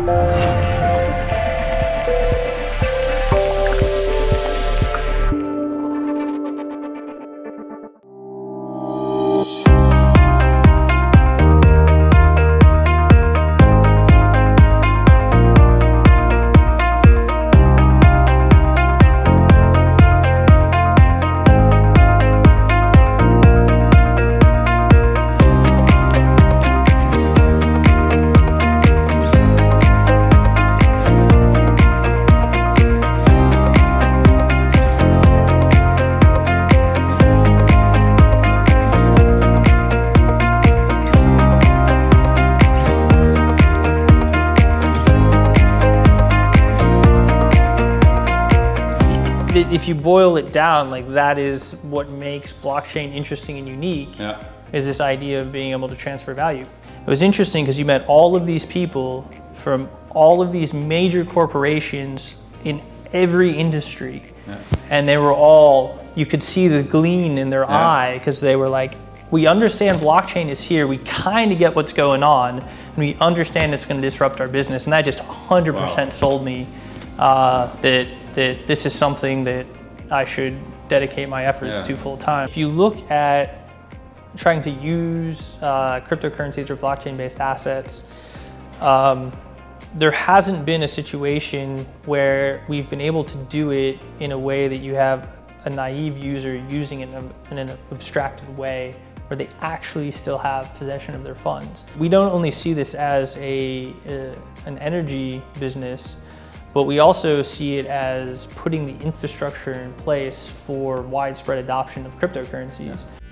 If you boil it down, like that is what makes blockchain interesting and unique, is this idea of being able to transfer value. It was interesting because you met all of these people from all of these major corporations in every industry. And they were all, you could see the gleam in their eye because they were like, we understand blockchain is here, we kind of get what's going on, and we understand it's going to disrupt our business. And that just 100% sold me that this is something that I should dedicate my efforts to full time. If you look at trying to use cryptocurrencies or blockchain-based assets, there hasn't been a situation where we've been able to do it in a way that you have a naive user using it in an abstracted way where they actually still have possession of their funds. We don't only see this as an energy business, but we also see it as putting the infrastructure in place for widespread adoption of cryptocurrencies.